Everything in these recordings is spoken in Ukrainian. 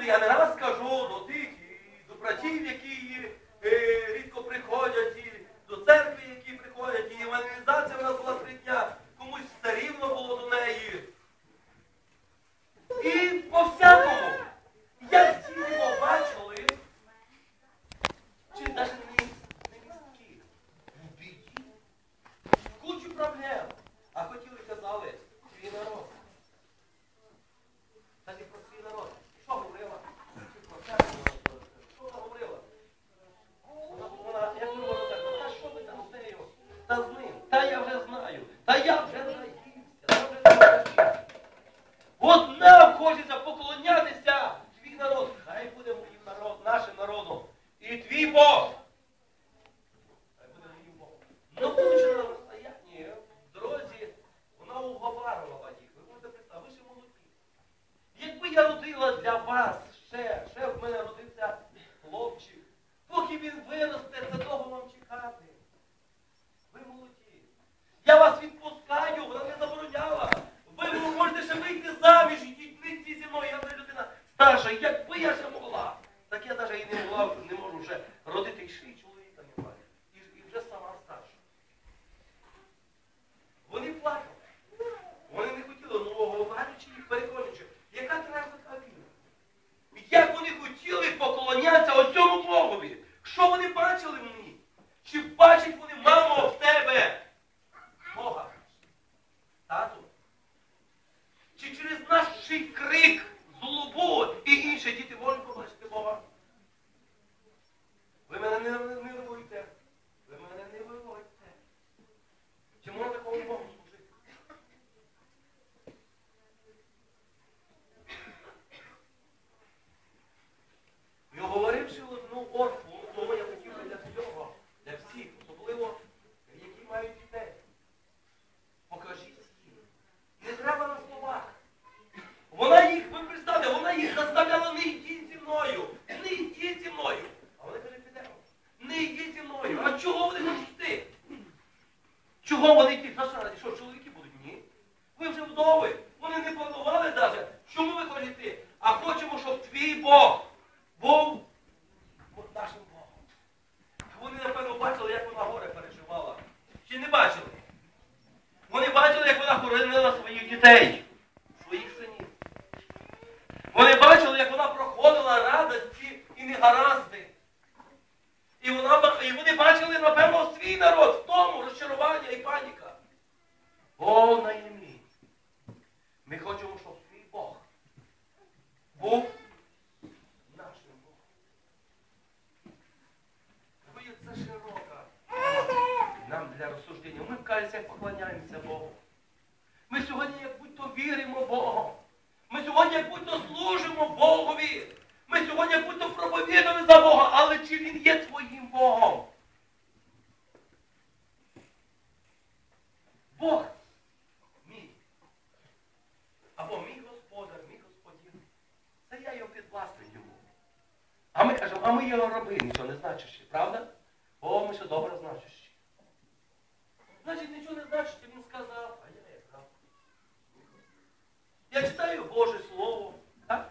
люди, я не раз кажу до тих, і до братів, які рідко приходять, і до церкви, які приходять, і евангелізація в нас була 3 дня, комусь все рівно було до неї. І по-всякому, як діти побачили, чи навіть не містки, в біді, кучу проблем, а хотіли, казали, свій народ. Та не про свій народ. Що говорила? Що вона говорила? Вона, як ми можемо так, та що ви там з нею? Та з ним. Та я вже знаю. Та я вже наївся. Та вже наївся. От нам хочеться поклонятися. Твій народ. Хай буде моїм народ, нашим народом. І твій Бог. Хай буде моїм Богом. Ну, получено на розстоянні, в дорозі, вона уговарювала їх. Ви можете представити, ви ще молоді. Якби я родила для вас, ще в мене родився хлопчик, поки він виросте, це довго вам чекати. Ви молоді. Я вас відпускаю, вона не забороняла. Ви можете ще вийти заміж, ідіть зі мною, я вже людина старша. Якби я ще могла, так я навіть і не можу вже родити ще й чоловіка немає. І вже сама старша. Вони плакали. Вони не хотіли, говорячи їх, переконуючи. Яка треба така віра? Як вони хотіли поклонятися оцьому Богові? Що вони бачили в мені? Чи бачать вони, мамо, в тебе Бога? Тату? Чи через наш крик, злобу і інші діти можуть побачити Бога? Ви мене не виводьте. Ви мене не виводьте. Чи можна такому Богу служити? І оговоривши одну орфу, того я хотів би для всього, для всіх, особливо, які мають дітей. Покажіть їм. Не треба на словах. Вона їх, ви представте, вона їх заставляла, не йдіть зі мною. Не йдіть зі мною. А вони кажуть, підемо. Не йдіть зі мною. А чого вони хочуть йти? Чого вони йти? За що раді? Що, чоловіки будуть? Ні. Ви вже вдови. Вони не планували навіть. Чому ви хочете йти? А хочемо, щоб твій Бог був нашим Богом. Вони, напевно, бачили, як вона горе переживала. Чи не бачили? Вони бачили, як вона хоронила своїх дітей, своїх синів. Вони бачили, як вона проходила радості і негаразди. І вони бачили, напевно, свій народ в тому розчарування і паніка. О, Наїмі! Ми хочемо, щоб твій Бог був нашим Богом. Це широка нам для розсуждення. Ми в кальцях поклоняємося Богу. Ми сьогодні як будь-то віримо Богу. Ми сьогодні як будь-то служимо Богові. Ми сьогодні як будь-то проповідуємо за Бога. Але чи Він є твоїм Богом? Бог мій. Або мій Господар, мій Господин. Це я його підвласний йому. А ми кажемо, а ми його раби, нічого не значущі, правда? О, ми ще добре значущі. Значить, нічого не значить, він сказав, а я як раб. Я читаю Боже Слово, так?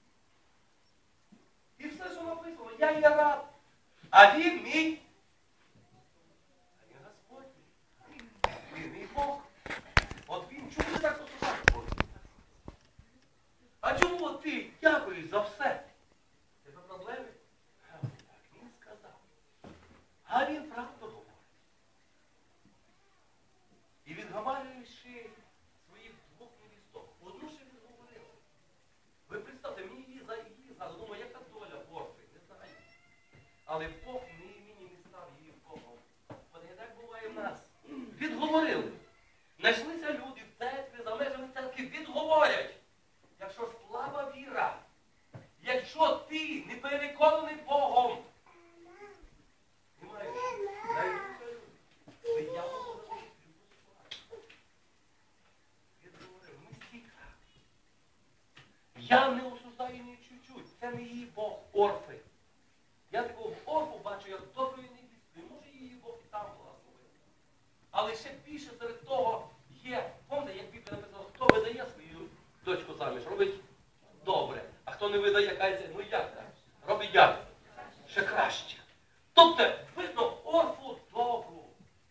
І все, що написано, я є раб, а він мій. А він Господь мій. Він мій Бог. От він, чому ти так поступаєш, Бог? А чому ти дякуєш за все? Тебе проблеми? Так він сказав. А він правду говорить. І відгамалюючи своїх 2 невісток, одну ще він говорив. Ви представте, мені її згадали, думаю, яка доля Орфи, не знаю. Але Бог мені не став її Богом. Бо не так буває в нас. Відговорили. Знайшлися люди в церкві, за межами церкви, відговорять. Якщо слаба віра, якщо ти не переконаний Богом, немає, знайдуться люди. Диявол говорить, відговорив, ми всі праві. Я не осуждаю ні чуть-чуть, це не її Бог, Орфи. Я такого Орфу бачу, як доброї невістки. Може її Бог і там благословив. Але ще більше серед того є, помните, як Біблія написала, хто видає свою дочку заміж, робить добре, а хто то не видає кайця. Ну як так? Робить як? Ще краще. Тобто, видно, Орфу добру.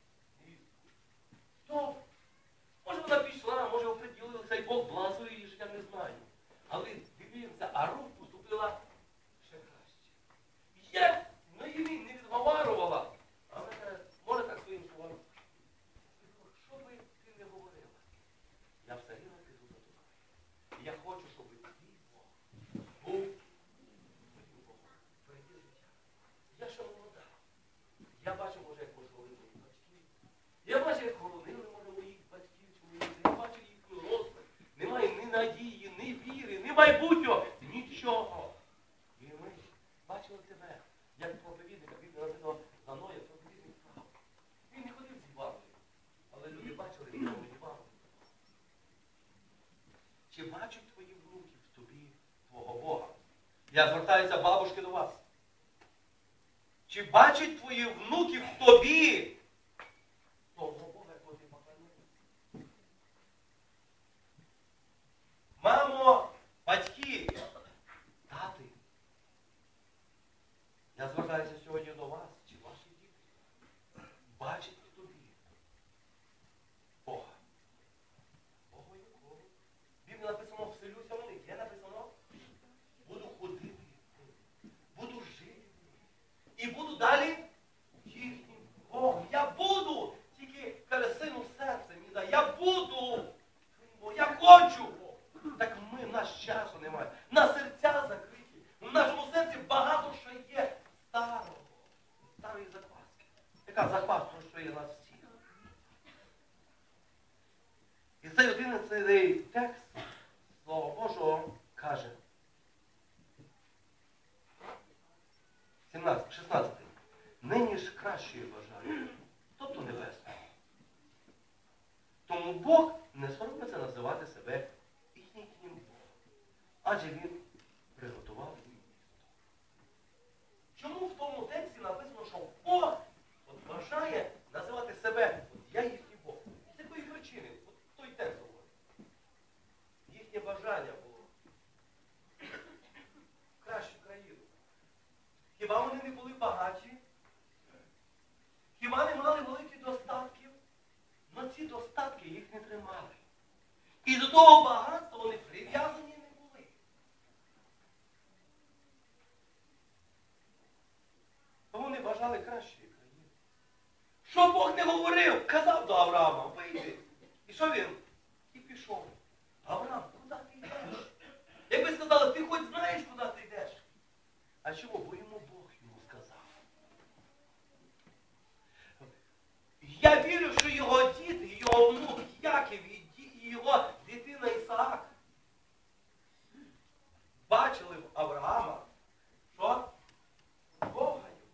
Добру. Може вона пішла, може оприділилася, і Бог благословив її, я не знаю. Але дивіться, а Руф поступила ще краще. Як Ноємі не відговарувала, але може так своїм словам. Що би ти не говорила? Я все рівно піду за тобою. І я хочу, щоб твій Бог був твоїм Богом. Прийди життя. Я ще молода. Я бачу, може, як пошли мої батьки. Я бачу, як хоронили, може, моїх батьків чи моїх. Я бачу їхню розпад. Немає ні надії, ні віри, ні майбутнього. Нічого. І ми бачили тебе, як проповідника, Біблія написала за Ноя, проповідник прав. Він не ходив з Євангелієм, але люди бачили в ньому Євангеліє. Чи бачать твої внуки в тобі твого Бога? Я звертаюся, бабушки, до вас. Чи бачать твої внуки в тобі того Бога, якого ти поклоняєшся? Мамо, батьки, тати, я звертаюся сьогодні до вас, чи ваші діти бачать в тобі Бога? Бога якого? В Біблії написано, вселюся в них. Є написано, буду ходити, буду жити і буду далі їхнім Богом. Я буду, тільки каже, сину серце мені дай, я буду, я хочу. Так ми, в нас часу немає. На серця закриті. В нашому серці багато що є старого. Старої закваски. Яка закваска, що є нас всіх. І цей 11-й текст Слова Божого каже. 16. Нині ж кращої бажаю, тобто небесного. Тому Бог не соромиться називати себе їхнім Богом, адже Він приготував їм місто. Чому в тому тексті написано, що Бог бажає називати себе, я їхній Бог? З якої причини? Той текст говорить. Їхнє бажання було в кращу країну. Хіба вони не були багаті? Хіба не мали великих достатків? Но ці достатки їх не тримали. І до того багатства вони прив'язані не були. Тому вони бажали кращої країни. Що Бог не говорив? Казав до Авраама, вийди. І що він? І пішов. Авраам, куди ти йдеш? Якби сказали, ти хоч знаєш, куди ти йдеш? А чому? Бо йому Бог йому сказав. Я вірю, що його діти, його внук Яків і його дитина Ісаак бачили в Авраама, що? Бога його.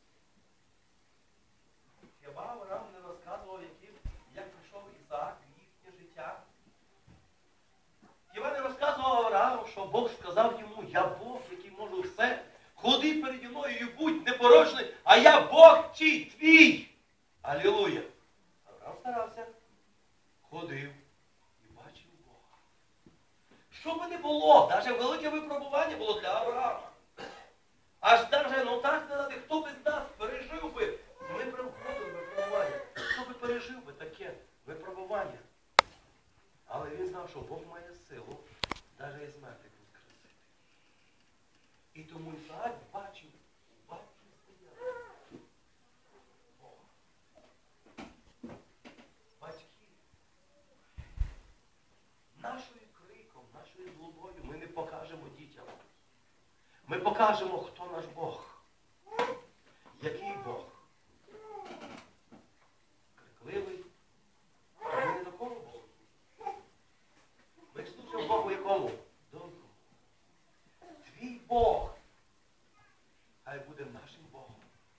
Хіба Авраам не розказував, як прийшов Ісаак в їхнє життя? Хіба не розказував Авраам, що Бог сказав йому, я Бог, який можу все, ходи переді мною і будь непорочний, а я Бог чий твій. Алілуя! Авраам старався, ходив і бачив Бога. Що би не було, навіть велике випробування було для Авраама. Аж навіть, ну так сказати, хто би з нас пережив би, ми проходили випробування, хто би пережив би таке випробування. Але він знав, що Бог має силу, навіть із мертвих воскресити. І тому Ісаак бачив стояти. Батьки, нашою криком, нашою злобою ми не покажемо дітям. Ми покажемо, хто наш Бог. Який Бог? Крикливий. А ми не до кого Богу? Ми служимо Богу якому? Доброму. Твій Бог. Хай буде нашим Богом.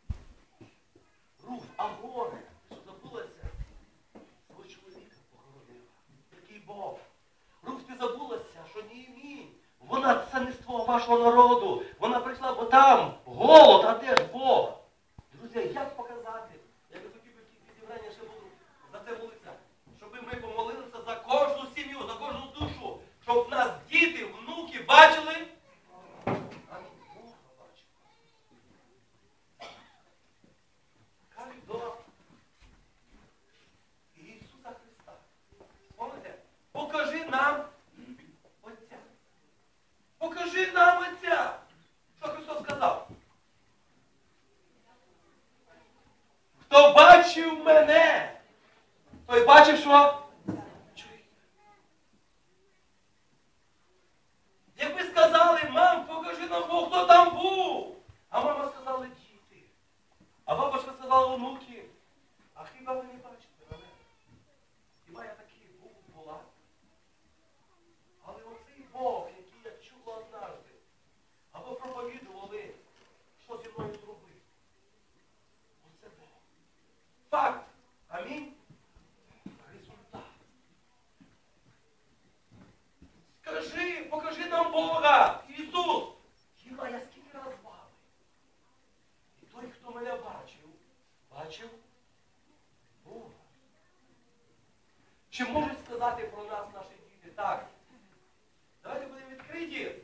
Руф, а горе, що забулася, свого чоловіка похоронила. Який Бог. Руф, ти забулася, що Ноємі. Вона це не з твого вашого народу. Вона прийшла, бо там голод, а де ж Бог? Друзі, як показати? Я би хотів би підібрання ще буду за це молитися. Щоб ми помолилися за кожну сім'ю, за кожну душу. Щоб в нас діти, внуки бачили нам Бога, Ісус. Хіба я скільки раз з вами? І той, хто мене бачив Бога. Чи можуть сказати про нас наші діти так? Давайте будемо відкриті.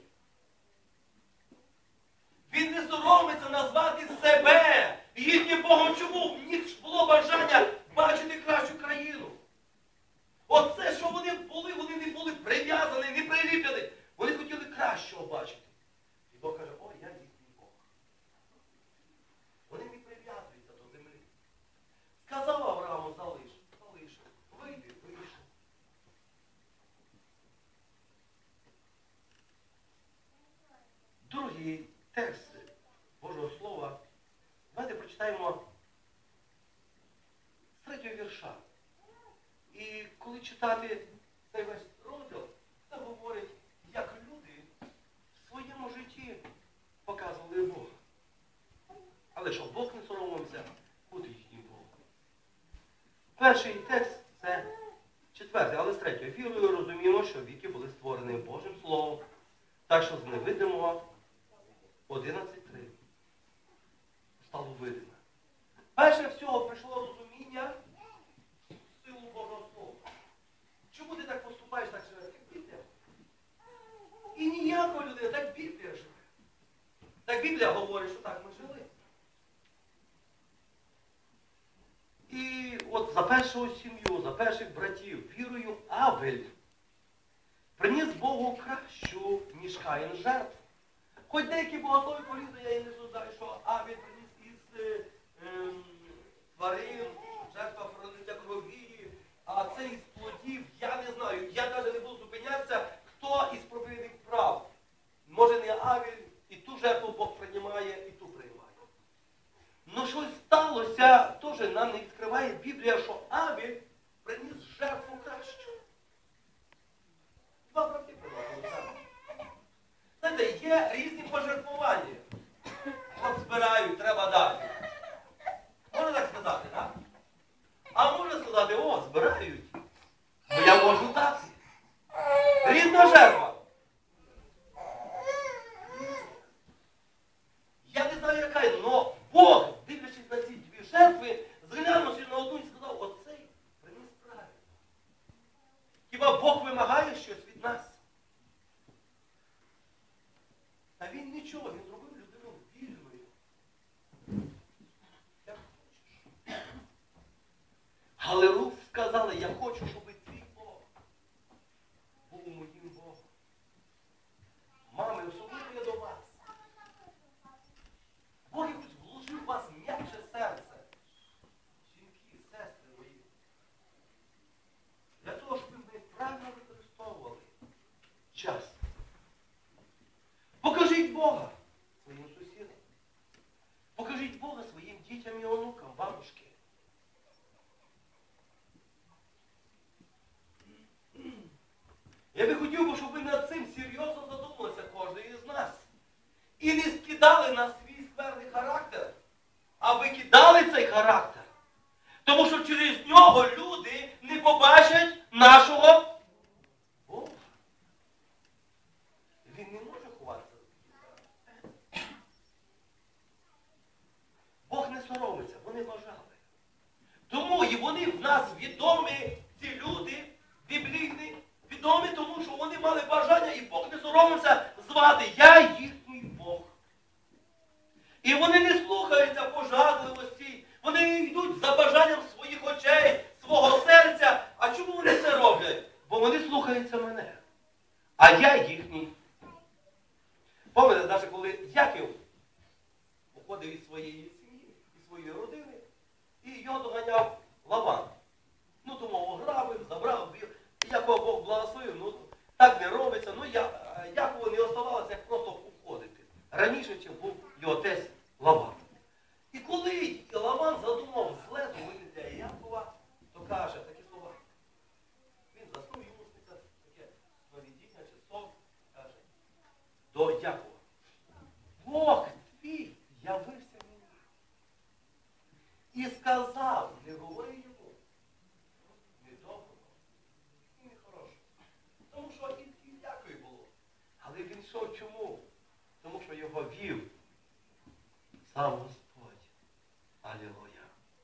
Він не соромиться назвати себе їхнім Богом. Чому? В них було бажання бачити кращу країну. Оце, що вони не були прив'язані, не приліплені. Вони хотіли кращого бачити. І Бог каже, о, я їхній Бог. Вони не прив'язуються до землі. Сказав Аврааму, залиш. Вийди, вийшов. Другий текст Божого Слова. Давайте прочитаємо з 3-го вірша. І коли читати цей весь розділ, це говорить, як люди в своєму житті показували Бога. Але що, Бог не соромився бути їхнім Богом. Перший текст це 4-й, але з 3-го. Вірою розуміємо, що віки були створені Божим Словом, так що з невидимого 11.3 стало видиме. Перше всього прийшло розуміння в силу Божого Слова. Чому ти так поступаєш, так живеш? Так Біблія. І ніякої людини, так Біблія живе. Так Біблія говорить, що так ми жили. І от за першу сім'ю, за перших братів, вірою Авель приніс Богу кращу, ніж Каїн жертву. Хоч деякі богослови полізли, я їм не знаю, що Авель приніс із тварин, жертва пролиття крові, а це із плодів, я не знаю. Я навіть не буду зупинятися, хто із проповідних прав. Може не Авель, і ту жертву Бог приймає, і ту приймає. Ну щось сталося, теж нам не відкриває Біблія, що Авель приніс жертву кращу. Два брати приносили жертву. Знаєте, є різні пожертвування. От збирають, треба дати. Можна так сказати, так? А можна сказати, о, збирають, бо я можу дати. Різна жертва. Я не знаю, яка, але Бог, дивлячись на ці дві жертви, зглянувши на одну і сказав, оцей приніс правильно. Хіба Бог вимагає щось від нас? Та він нічого, він зробив людину вільною. Як хочеш. Але Руф сказала, я хочу, щоб твій Бог був моїм Богом. Мами, особливо я до вас. Бог якось вложив в вас м'якше серце. Жінки, сестри мої. Для того, щоб ми правильно використовували час. Покажіть Бога своїм сусідам. Покажіть Бога своїм дітям і онукам, бабушки. Я би хотів, щоб ви над цим серйозно задумалися, кожен із нас. І не скидали на свій скверний характер, а викидали цей характер. Тому що через нього люди не побачать нашого Бога. Він не може ховатися. Бог не соромиться, вони бажали. Тому і вони в нас відомі, ці люди, біблійні, відомі тому, що вони мали бажання, і Бог не соромився звати «Я їхній Бог». І вони не слухаються пожадливості, вони йдуть за бажанням своїх очей, свого серця. А чому вони це роблять? Бо вони слухаються мене. А я їхній. Пам'ятаєте, навіть коли Яків уходив із своєї сім'ї, із своєї родини, і його доганяв Лаван. Ну, тому ограбив, забрав, бив. І якого Бог благословив, ну, так не робиться. Ну, Якову не оставалося, як просто уходити. Раніше, чим був його отець Лаван. І коли Лаван задумав зле зробити для Якова, то каже такі слова. Він заснув йому таке сновидіння чи сон, каже, до Якова. Бог твій явився мені. І сказав, не говори йому, не доброго, і не хорошого. Тому що і Якові було. Але він йшов чому? Тому що його вів сам Господь. Алілуя.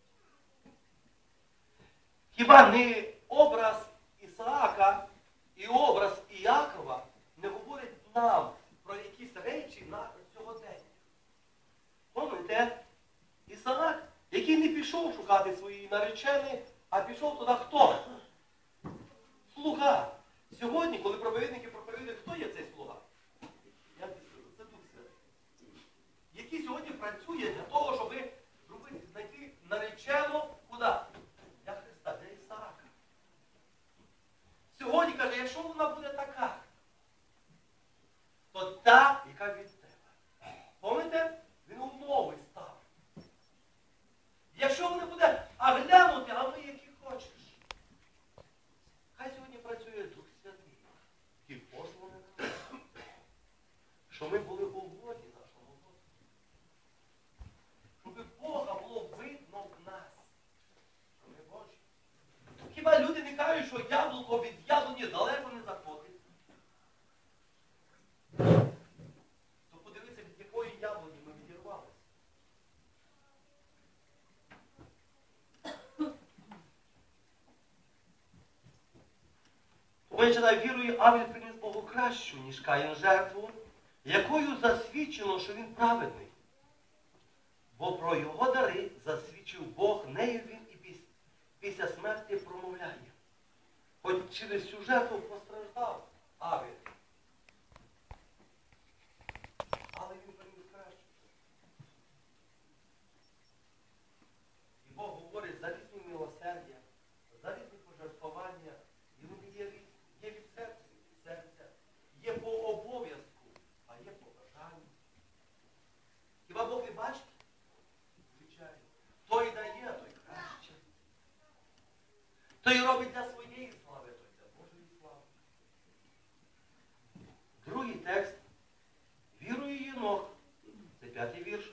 Хіба не образ Ісаака і образ Іакова не говорить нам про якісь речі на сьогодення? Пам'ятаєте, Ісаак, який не пішов шукати своєї нареченої, а пішов туди хто? Слуга. Сьогодні, коли проповідники проповідують, хто є цей слуга? Це Дух Святий. Який сьогодні працює для того, щоб знайти наречену куди? Для Христа, для Ісаака. Сьогодні каже, якщо вона буде така, то та, яка від тебе. Пам'ятаєте? Він умови став. Якщо вона буде глянути, а ми які хочеш. Хай сьогодні працює Дух Святий. І посланий нам. Що ми були у воді нашому Господу. Щоб Бога було видно в нас. Ми Божі. Хіба люди не кажуть, що яблуко від яблуні далеко не заходить? То подивіться, від якої яблуні ми відірвалися. Ми читаємо, вірою Авель приніс Богу кращу, ніж Каїн жертву, якою засвідчено, що він праведний. Бо про його дари засвідчив Бог, нею він і після смерті промовляє. Хоч через цю жертву постраждав Авель. Але він приніс кращу. І Бог говорить за різні милосердя, за різні пожертвування. І вони є різні. Є від серця, є по обов'язку, а є по бажанню. Хіба Бог не бачить? Звичайно. Той дає, той краще. Той робить для своєї слави, той для Божої слави. Другий текст. Вірою Єнох, це 5-й вірш,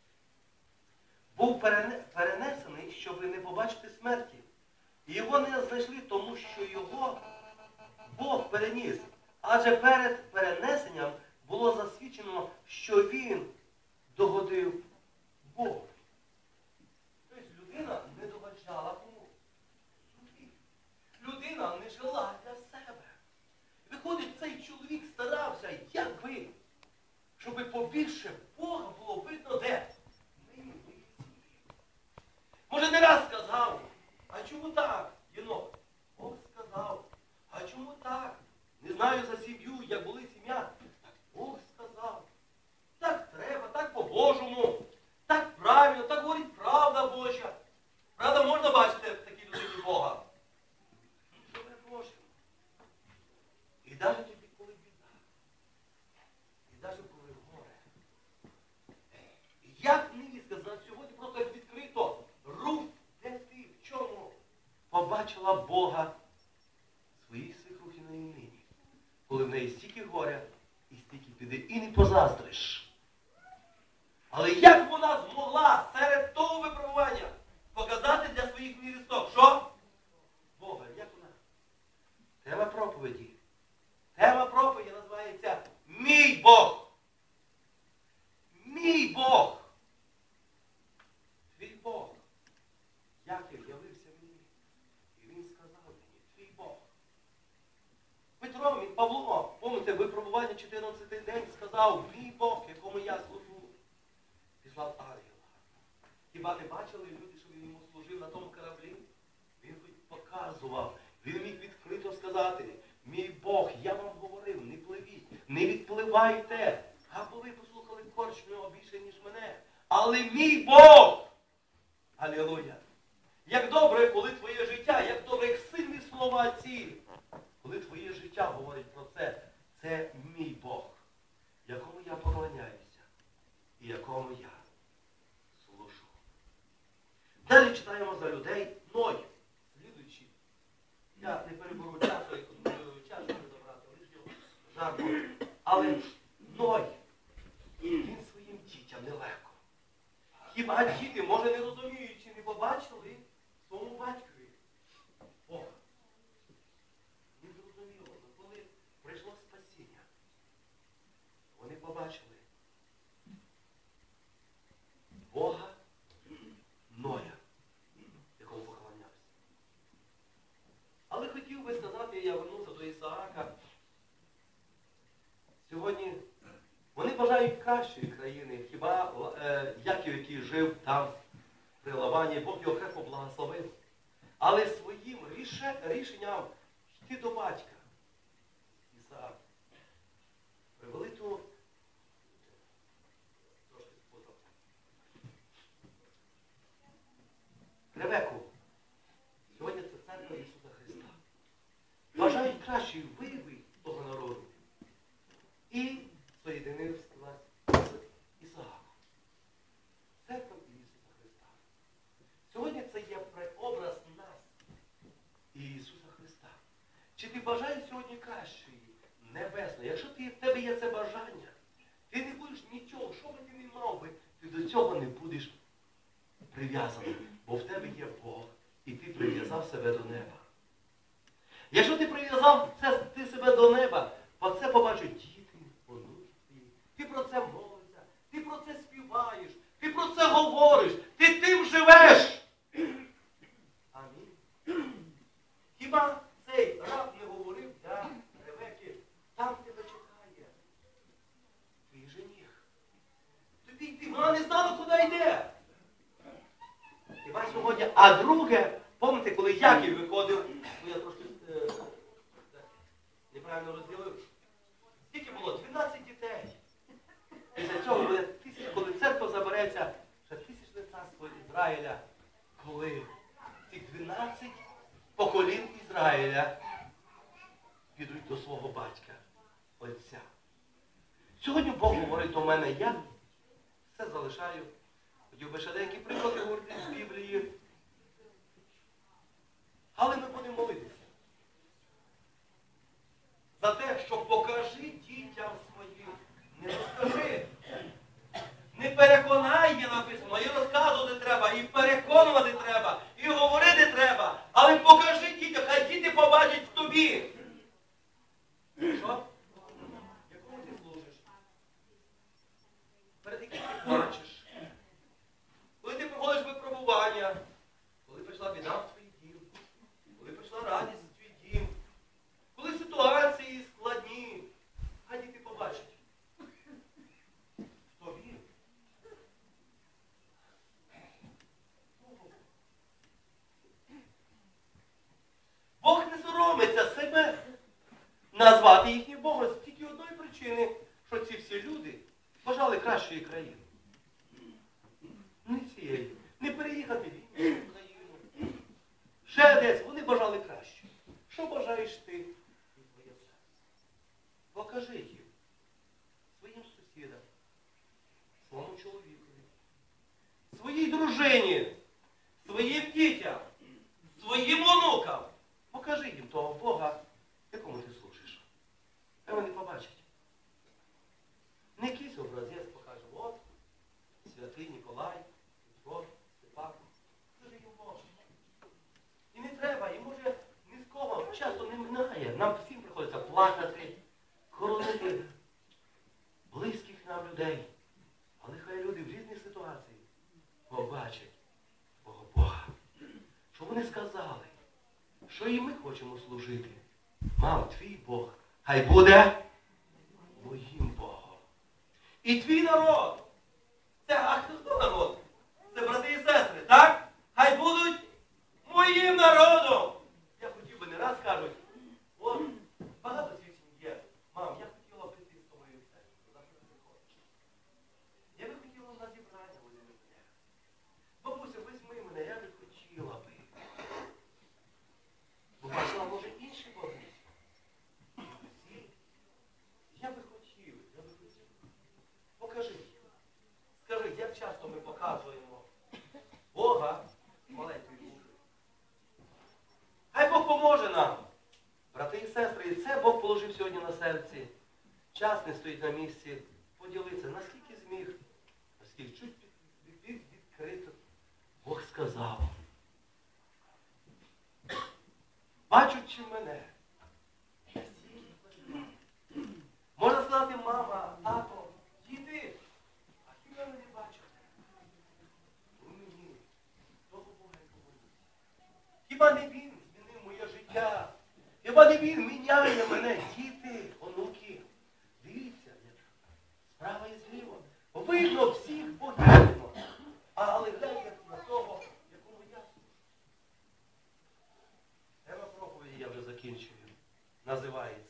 був перенесений, щоб не побачити смерті. І його не знайшли, тому що його Бог переніс. Адже перед перенесенням було засвідчено, що він догодив Богу. Тобто людина не догоджала кому? Собі. Людина не жила для себе. Виходить, цей чоловік старався, як би, щоб побільше Бога було видно де? Може, не раз сказав, а чому так, Єнох? Бог сказав. А чому так? Не знаю за сім'ю, як були сім'я. Так Бог сказав. Так треба, так по-божому. Так правильно, так говорить правда Божа. Правда, можна бачити в такій людині Бога? Що ми Божі? І навіть тоді, коли біда. І навіть коли горе. Як мені сказати, сьогодні просто відкрито. Рух, де ти, в чому? Побачила Бога своїй свекрухи на імені, коли в неї стільки горя і стільки піде, і не позаздриш. Але як вона змогла серед того випробування показати для своїх невісток? Що? Бога, як вона? Тема проповіді. Тема проповіді називається «Мій Бог». Мій Бог. Твій Бог. Яків явився мені. І він сказав мені, твій Бог. Петро, Павло, помните, випробування 14-й день сказав, мій Бог, якому я служу. Післав ангела. Хіба не бачили люди, що він йому служив на тому кораблі? Він показував, він міг відкрито сказати, мій Бог, я вам говорив, не пливіть, не відпливайте. А ви послухали корчного більше, ніж мене. Але мій Бог! Алілуя! Як добре, коли твоє життя, як добре, як сильні слова ці, коли твоє життя говорить про це, це мій Бог, якому я поклоняюся і якому я служу. Далі читаємо за людей Ной, слідуючи. Я не переберу часу, час, щоб забрати лишнього жару. Але Ной, він своїм дітям нелегко. Хіба діти, може не розуміючи, не побачили своєму батькові Бога? Не зрозуміло, коли прийшло спасіння. бажають кращої країни. Хіба Яків, який жив там, при Лавані, Бог його крепко благословив. Але своїм рішенням йти до батька Ісаака привели ту Ревеку. Сьогодні це церква Ісуса Христа. Бажають кращої виви того народу. І соєдинився з Ісааком. Церква Ісуса Христа. Сьогодні це є прообраз нас і Ісуса Христа. Чи ти бажаєш сьогодні кращої, небесної? Якщо в тебе є це бажання, ти не будеш нічого, що би ти не мав би, ти до цього не будеш прив'язаний. Бо в тебе є Бог, і ти прив'язав себе до неба. Якщо ти прив'язав ти себе до неба, це побачать діти, онуки. Ти про це молишся, ти про це співаєш, ти про це говориш, ти тим живеш. Амінь. Хіба цей раб не говорив для Ревеки, там тебе чекає твій жених. Вона не знала, куди йде. Хіба сьогодні? А друге, пам'ятаєте, коли Яків виходив, я трошки неправильно розділив, скільки було? 12 дітей. Після цього буде коли церква забереться, ще тисячне царство Ізраїля, коли ці 12 поколінь Ізраїля підуть до свого батька, Отця. Сьогодні Бог говорить до мене, я все залишаю. Хотів би ще деякі приклади говорити з Біблії. Але ми будемо молитися. За те, що покажи дітям своїм. Не розкажи. Не переконай, є написано. І розказувати треба, і переконувати треба, і говорити треба. Але покажи дітям, хай діти побачать в тобі. Що? Якому ти служиш? Перед яким ти бачиш? Коли ти проходиш випробування, коли прийшла біда в твій дім, коли прийшла радість в твій дім, коли ситуації складні, хай діти побачать. Хто він? Бог не соромиться себе назвати їхнім Богом з тільки одної причини, що ці всі люди бажали кращої країни. Не цієї. Не переїхати в іншу країну. Ще десь. Вони бажали краще. Що бажаєш ти і твоє серце? Покажи їм. Своїм сусідам. Своєму чоловікові. Своїй дружині. Своїм дітям. Своїм онукам. Покажи їм того Бога, якому ти служиш. Хай вони побачать. Не якийсь образець покаже. От, святий Ніколай. Степан, дуже їм Боже. І не треба, і може ні з кого часто не минає. Нам всім приходиться плакати, хоронити близьких нам людей. Але хай люди в різних ситуаціях побачать Бога. Що вони сказали, що і ми хочемо служити. Мам, твій Бог, хай буде моїм Богом. І твій народ. А хто народ? Це брати і сестри, так? Хай будуть моїм народом. Я хотів би, не раз кажуть, от, багато свідчень є. Мам, я хотіла б піти з тобою в церкву, завжди ти ходиш. Я би хотіла на зібрання у мене. Бабуся, візьми мене, я би хотіла би. Бо бачила, може, інші бабусі. Я би хотів. Покажи. Скажи, як часто ми показуємо Бога маленькою душею. Хай Бог поможе нам, брати і сестри. І це Бог положив сьогодні на серці. Час не стоїть на місці. Поділитися, наскільки зміг, наскільки чуть відкрито Бог сказав. Бачучи мене, можна сказати, мама, тато, діти, а хіба ви не бачите? У мені того Бога я побоюся. Хіба не Він змінив моє життя? Хіба не Він міняє мене, діти, онуки? Дивіться, справа видно всіх богівно. Але гляньте на того, якого я служу. Тема проповіді я вже закінчую. Називається